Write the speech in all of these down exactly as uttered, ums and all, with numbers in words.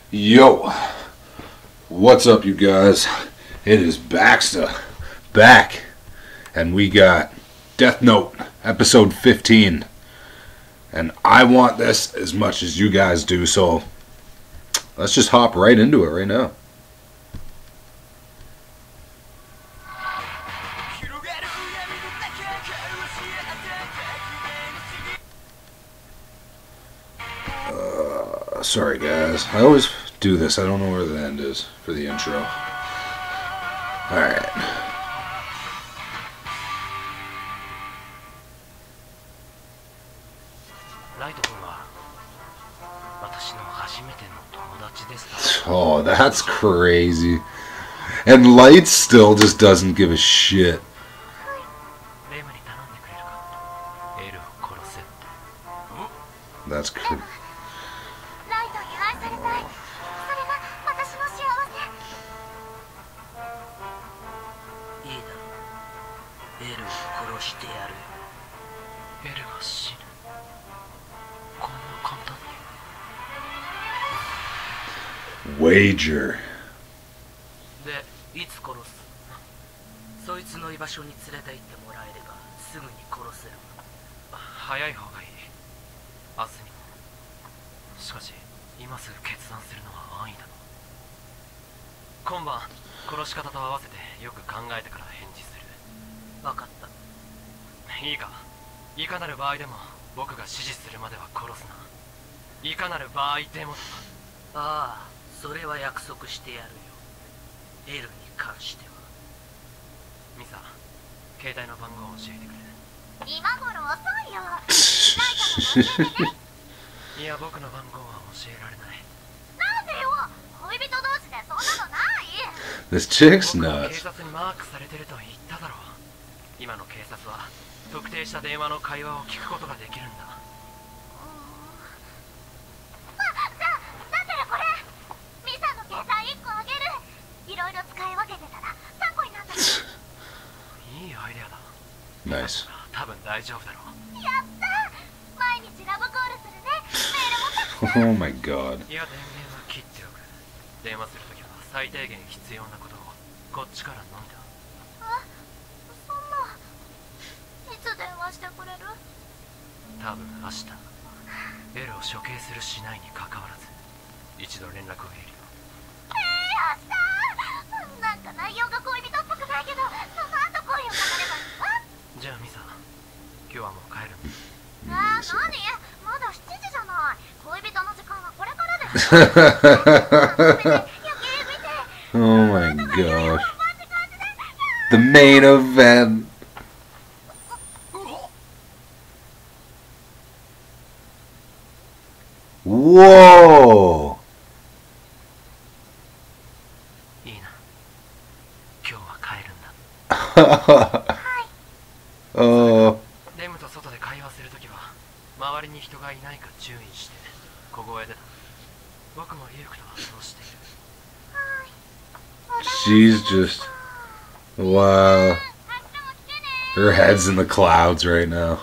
Yo, what's up, you guys? It is Baxter back, and we got Death Note episode fifteen. And I want this as much as you guys do, so let's just hop right into it right now. Uh, sorry, guys. I always do this. I don't know where the end is for the intro. Alright. Oh, that's crazy. And Light still just doesn't give a shit. That's crazy. Wager. で、いつ殺す？そいつの居場所に連れて行ってもらえればすぐに殺せる。早い方がいい。明日にも。しかし、今すぐ決断するのは安易だろう。今晩、殺し方と合わせてよく考えてから返事する。分かった。いいか。いかなる場合でも僕が指示するまでは殺すな。いかなる場合でもだ。ああ。それは約束してやるよ。エルに関しては。ミサ、携帯の番号を教えてくれ。今頃遅いよ。いや、僕の番号は教えられない。なんでよ。恋人同士でそんなのない。 This chick's nuts. 警察にマークされてると言っただろう。今の警察は特定した電話の会話を聞くことができるんだ。 Nice. 多分大丈夫だろう。やった。毎日ラブコールするね。メールもたくさん。 Oh my god. いや、電源は切っておく。電話するときは最低限必要なことをこっちからのみだ。あ、そんな。いつ電話してくれる？多分明日。エルを処刑するしないに関わらず一度連絡を入れるよ。えー、明日。なんか内容が恋人っぽくないけど、その後声をかかればいいわ。じゃあミサ、今日はもう帰る。ああ、何？まだしちじじゃない。恋人の時間はこれからです。 Oh my gosh. The main event. Whoa. いいな。今日は帰るんだ。 Uh, レムと外で会話するときは周りに人がいないか注意して小声でだ。僕もリュウクとはそうしている。 she's just wow. Her head's in the clouds right now.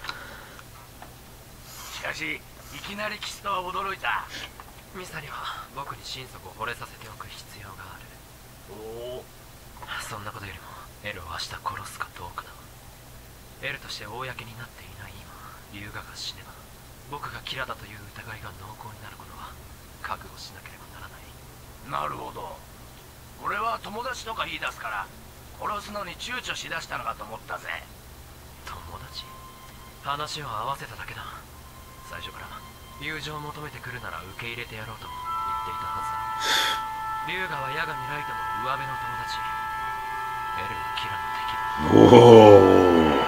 しかしいきなりキスとは驚いた。ミサには僕に心底惚れさせておく必要がある。おお、そんなことよりもエルを明日殺すかどうかだ。エルとして公になっていない今、龍河が死ねば僕がキラだという疑いが濃厚になることは覚悟しなければならない。なるほど。俺は友達とか言い出すから殺すのに躊躇しだしたのかと思ったぜ。友達？話を合わせただけだ。最初から友情を求めてくるなら受け入れてやろうと言っていたはずだ。龍河は矢神ライトの上辺の友達。エルはキラの敵だ。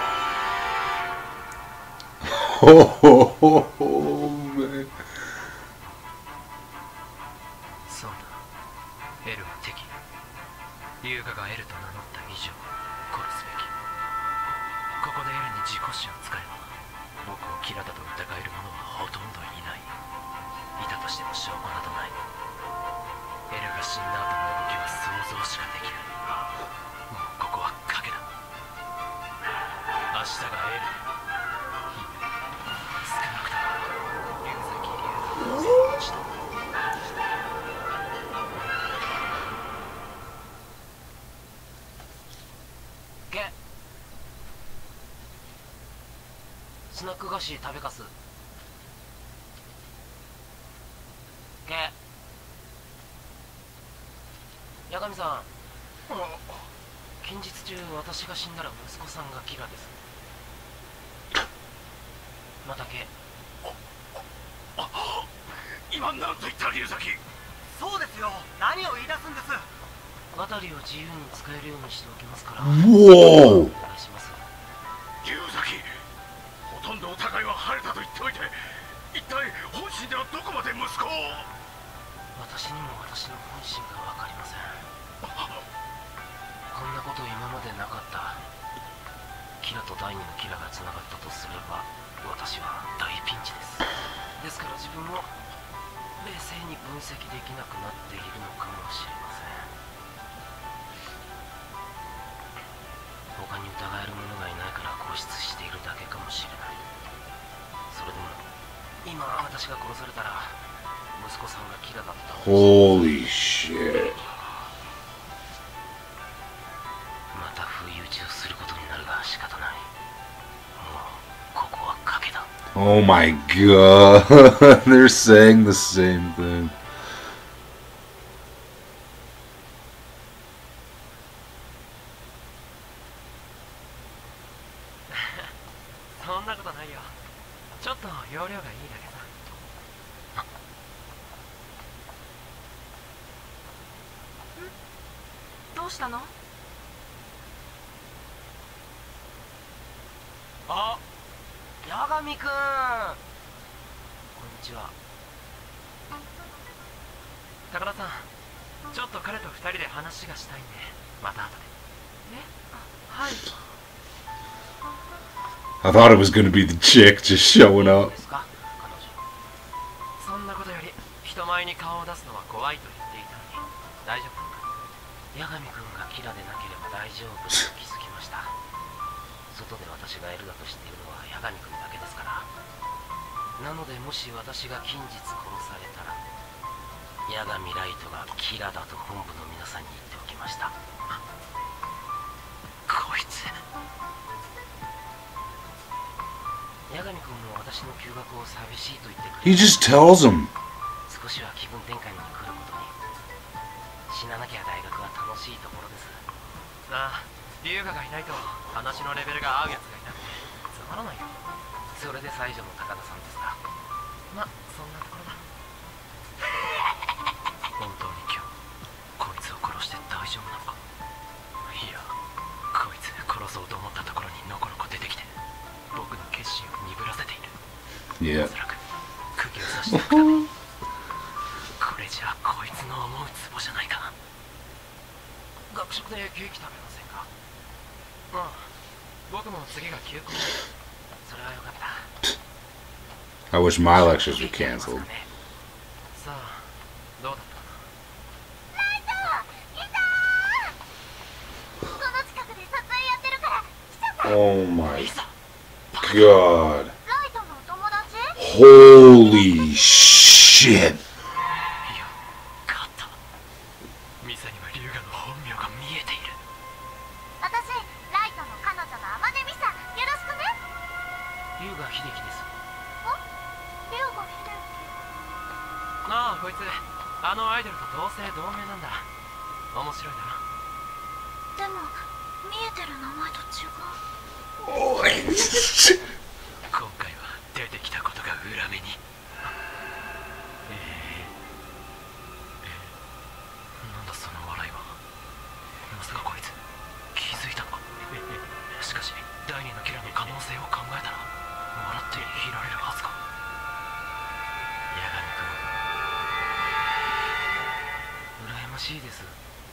Oh, oh, oh, oh, man. そうだ。エルは敵。龍河がエルと名乗った以上殺すべき。ここでエルに事故死を使えば僕をキラだと疑える者はほとんどいない。いたとしても証拠などない。エルが死んだ後の動きは想像しかできない。もうここは賭けだ。明日がエル。少なくとも龍崎龍河のせいにした。 スナック菓子食べかす。け八神さん、近日中私が死んだら息子さんがキラです。またけ今何と言った龍崎。 そうですよ、何を言い出すんです。 渡りを自由に使えるようにしておきますから。 Whoa! お願いします。 龍崎、ほとんどお互いは晴れたと言っておいて、一体本心ではどこまで息子を。 私にも私の本心が分かりません。こんなこと今までなかった。キラと第二のキラがつながったとすれば私は大ピンチです。ですから自分も冷静に分析できなくなっているのかもしれません。他に疑える者がいないから固執しているだけかもしれない。それでも今私が殺されたら息子さんがキラだった。 Holy shit. また不意打ちをすることになるが仕方ない。もうここは賭けだ。 Oh my god. They're saying the same thing. そんなことないよ。ちょっと容量がいいだけさ。 どうしたの？ あ、八神くん。こんにちは。高田さん、ちょっと彼と二人で話がしたいんで、また後で。 え、あ、はい。 I thought it was gonna be the chick just showing どう up. ですか、彼女。そんなことより人前に顔を出すのは怖いと言っていたのに大丈夫なのか。八神くんがキラでなければ大丈夫と気づきました。外で私がエルだと知っているのは八神くんだけですから。なのでもし私が近日殺されたら八神ライトがキラだと本部の皆さんに言っておきました。こいつ。八神くんも私の休学を寂しいと言ってくれ He just tells him. 少しは気分転換に来ることに。死ななきゃ大学は楽しいところです。ああ、龍河がいないと話のレベルが合うやつがいなくてつまらないよ。それで最女の高田さんですか。ま、そんなところだ。本当に今日こいつを殺して大丈夫なのか。いや、こいつ殺そうと思ったところにのこのこ出てきて僕の決心を鈍らせている。 Yeah. おそらく釘を刺しておくために。これじゃあこいつの思うツボじゃないか。学食でケーキ食べませんか。ああ、僕も次が休校。それはよかった。 I wish my lectures were canceled. さあ、どうだったかな。 ライト、いたー。この近くで撮影やってるから来ちゃった。 Oh my いざ god. ライトのお友達？ Holy shit. いや、勝った。ミサには龍河の本名が見えている。 私、ライトの彼女の天音美沙、よろしくね。 龍河秀樹です。 お？龍河秀樹。 ああ、こいつあのアイドルと同姓同名なんだ。面白いだろ。 でも見えてる名前と違う。 Oh, 今回は出てきたことが裏目に。えー、えー、なんだその笑いは。まさかこいつ気づいたのか。しかし第二のキラの可能性を考えたら笑っていられるはずか。八神くん羨ましいです。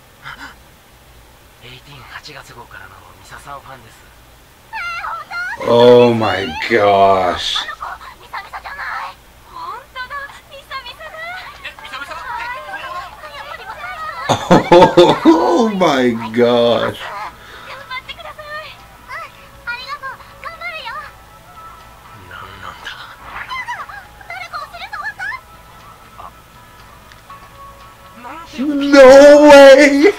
じゅうはちがつ号からのミサさんファンです。 oh my gosh. ミサミサじゃない。本当だ、ミサミサだ。 え、ミサミサ。 やっぱりミサミサ。 Oh my gosh. 頑張ってください。うん、ありがとう。頑張るよ。 なんなんだ。 誰かを連れて終わった。 なんて No way.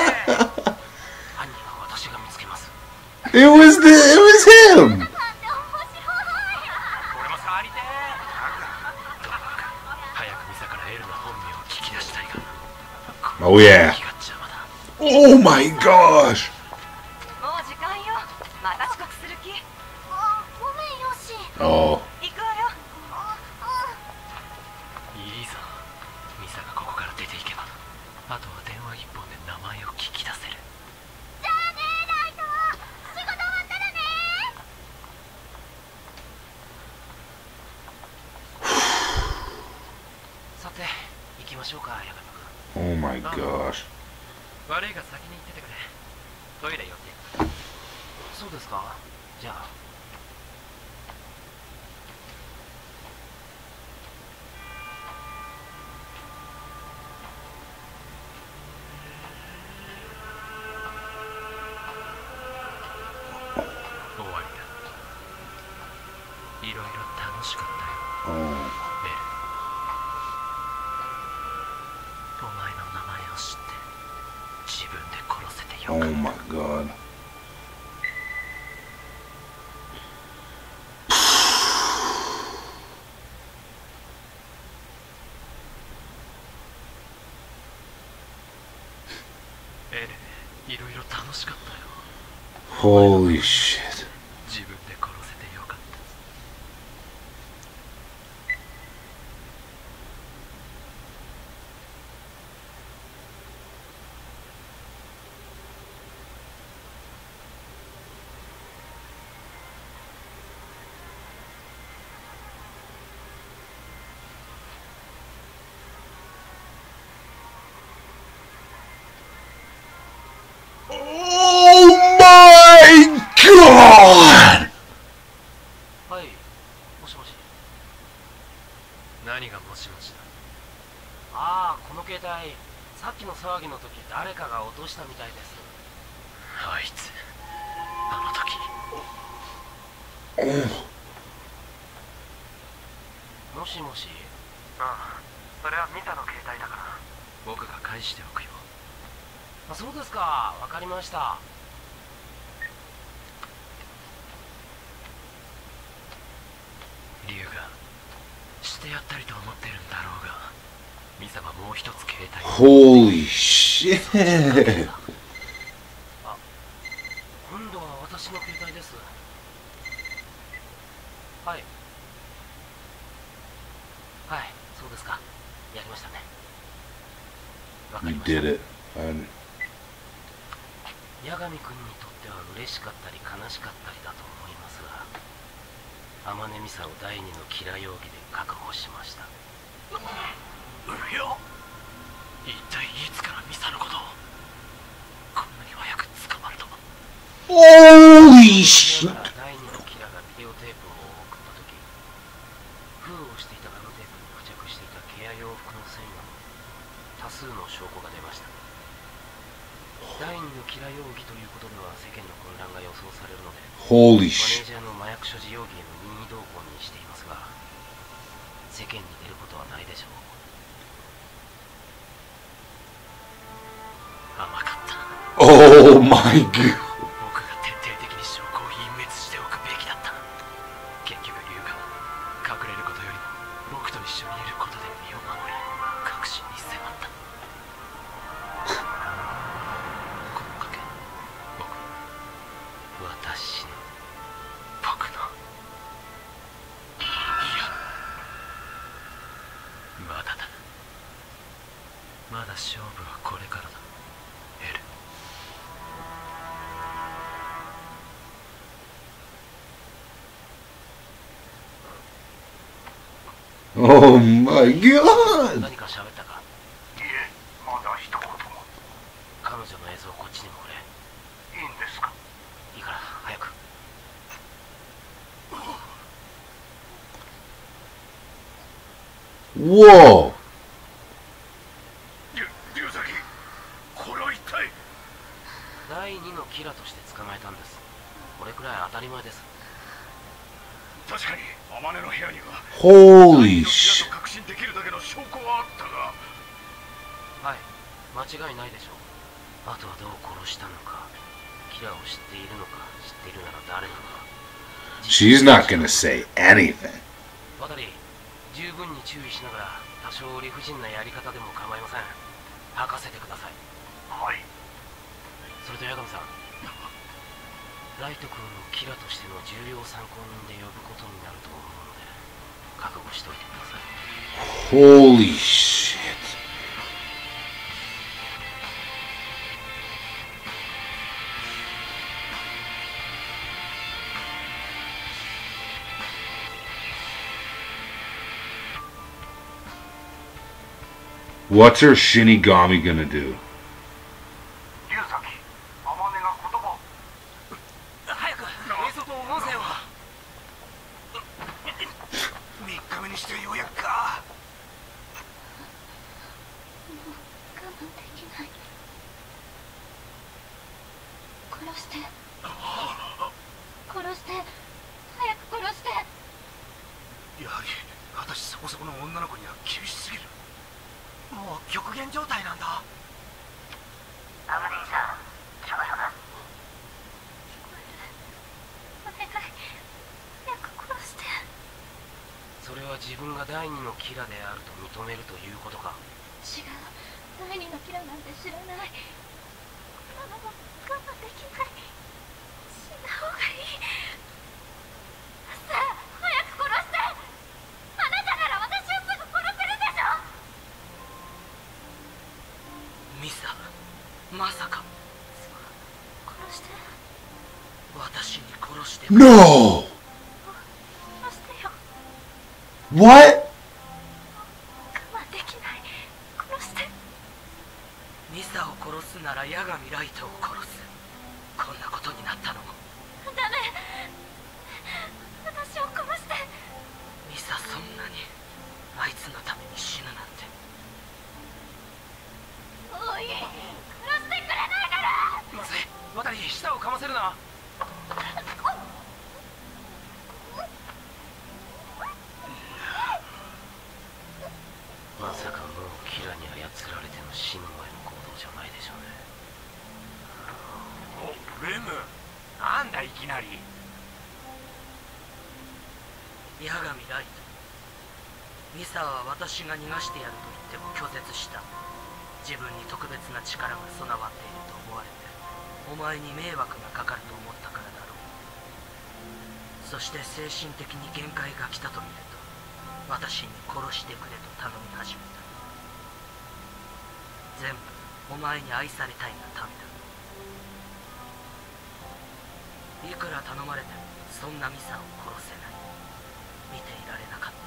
犯人は私が見つけます。 It was the, it was him. なんて思 Oh yeah. 気が邪魔だ。 Oh my gosh. もう時間よ。また遅刻する気？あ、ごめんよし。 Oh. 行くわよ。 いいぞ。ミサがここから出ていけば、あとは電話一本で名前を聞き出せる。 じゃあね、ライト。仕事終わったらね。 さて、行きましょうか、ヤガミ Oh my gosh. 君。悪いが先に行っててくれ。トイレ寄って。そうですか。じゃあ。終わりだ。いろいろ楽しかったよ。 Oh. エル。お前の名前を知って自分で殺せてよか Oh った。 my god. エル、いろいろ楽しかったよ。 Holy shit. 自分で殺せてよかった。 Oh my god! はい、もしもし。何がもしもしだ。ああ、この携帯、さっきの騒ぎの時誰かが落としたみたいです。あいつ、あの時。もしもし。ああ、それはミサの携帯だから。僕が返しておくよ。あ、そうですか、わかりました。龍がしてやったりと思ってるんだろうが、ミサはもう一つ携帯を。 Holy shit. あ、今度は私の携帯です。はいはい、そうですか。やりましたね。わか You りました。 did it. I- 八神君にとっては嬉しかったり悲しかったりだと思いますが、天音ミサを第二のキラ容疑で確保しました。うや、一体いつからミサのことをこんなに早く捕まるとは。 Holy shit. 第二のキラがビデオテープを送った時、封をしていたガムテープに付着していたケア洋服の繊維など多数の証拠が出ました。第二のキラ容疑ということでは世間の混乱が予想されるので、 Holy マネー shit. ジャーの麻薬所持容疑への任意同行にしていますが、世間に出ることはないでしょう。甘かった。 Oh my god. 僕が徹底的に証拠を隠滅しておくべきだった。結局龍が隠れることよりも僕と一緒にいることで身を守り、確信に迫った。この賭け、僕、私の、僕の、いや、まだだ。まだ勝負はこれからだ、エル。 Oh my god. 何か喋ったか。 いえ、まだ一言も。 彼女の映像をこっちにもくれ。 いいんですか？ いいから早く。 Whoa. 龍龍崎、これは一体。 第二のキラとして捕まえたんです。これくらい当たり前です。 確かに天音の部屋には Holy 第二のキ shit. ラと確信できるだけの証拠はあったが、 はい、間違いないでしょう。あとはどう殺したのか、キラを知っているのか、知っているなら誰なのか。 She's not gonna say anything. 渡り、十分に注意しながら多少理不尽なやり方でも構いません。 吐かせてください。 はい。 それと八神さん、ライト君をキラとしての重要参考人で呼ぶことになると思うので覚悟しといてください。 Holy shit. What's her Shinigami gonna do? 龍崎、天音が言葉を。 早く映像と音声を。 みっかめにしてようやくか。 もう我慢できない。殺して殺して早く殺して。 やはり私そこそこの女の子には厳しすぎる。 もう極限状態なんだ。 アムディさん、聞こえます。お願い早く殺して。 それは自分が第二のキラであると認めるということか。 違う、第二のキラなんて知らない。あの我慢できない。死んだ方がいい。さあ早く殺して。あなたなら私をすぐ殺せるでしょ。 ミサ、まさか殺して。 私に殺して。 No! 殺してよ。 What? 我慢できない。殺して。 ミサを殺すなら八神ライトを殺す。こんなことになったのも。 ダメ。私を殺して。 ミサ、そんなにあいつのために死ぬなんて。 おい、殺してくれないから。 まずい、渡り舌をかませるな。まさかもうキラに操られての死ぬ前の行動じゃないでしょうね。 お、レム、なんだいきなり。 八神ライト、ミサは私が逃がしてやると言っても拒絶した。自分に特別な力が備わっていると思われて、お前に迷惑がかかると思ったからだろう。そして精神的に限界が来たと見ると、私に殺してくれと頼み始めた。全部お前に愛されたいがためだ。いくら頼まれてもそんなミサを殺せない。見ていられなかった。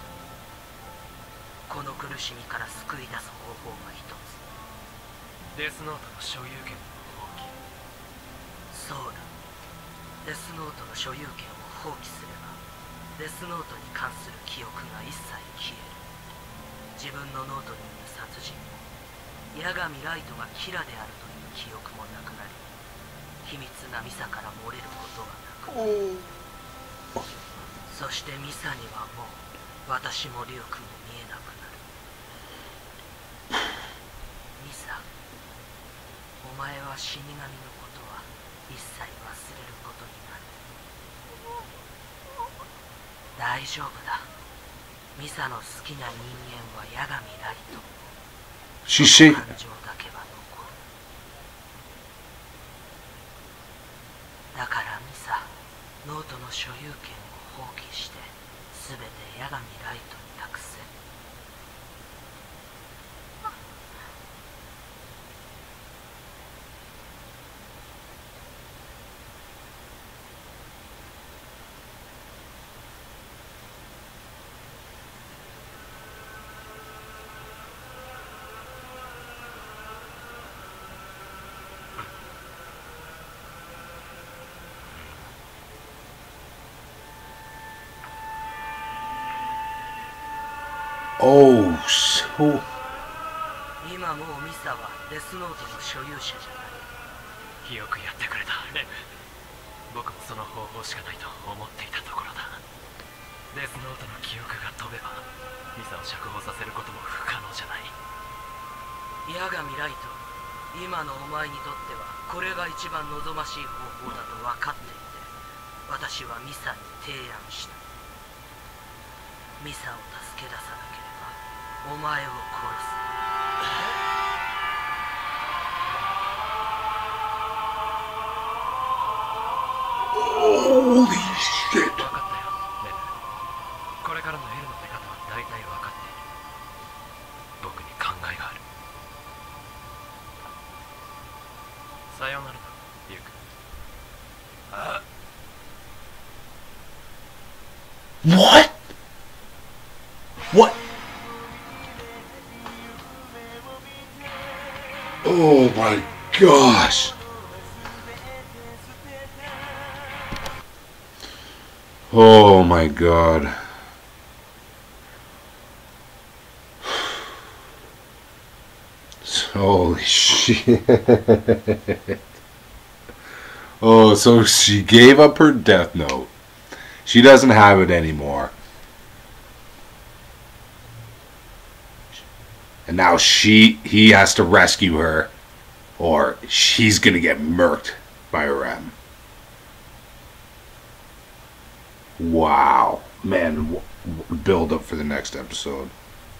この苦しみから救い出す方法が一つ。デスノートの所有権の放棄。そうだ。デスノートの所有権を放棄すれば、デスノートに関する記憶が一切消える。自分のノートによる殺人も、八神ライトがキラであるという記憶もなくなり、秘密なミサから漏れることはなくなる。そしてミサにはもう私もリュウ君も見えなくなる。ミサ、お前は死神のことは一切忘れることになる。大丈夫だ。ミサの好きな人間は八神ライト。 She say 感情だけは残る。だからミサ、ノートの所有権を放棄して全て八神ライトに託せ。 Oh, so 今もうミサはデスノートの所有者じゃない。よくやってくれた、レム。僕もその方法しかないと思っていたところだ。デスノートの記憶が飛べばミサを釈放させることも不可能じゃない。八神ライト、今のお前にとってはこれが一番望ましい方法だと分かっていて、私はミサに提案した。ミサを助け出さなければお前を殺す。 僕に考えがある。さようならな、リュウク。あ What? What? Oh my gosh. Oh my god. Holy shit. Oh, so she gave up her death note. She doesn't have it anymore. And now she he has to rescue her, or she's gonna get murked by Rem. Wow. Man, build up for the next episode.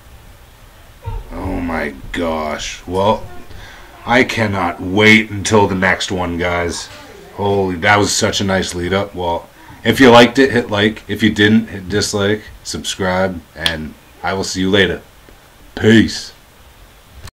Oh my gosh. Well, I cannot wait until the next one, guys. Holy, that was such a nice lead up. Well, if you liked it, hit like. If you didn't, hit dislike, subscribe, and I will see you later. Peace.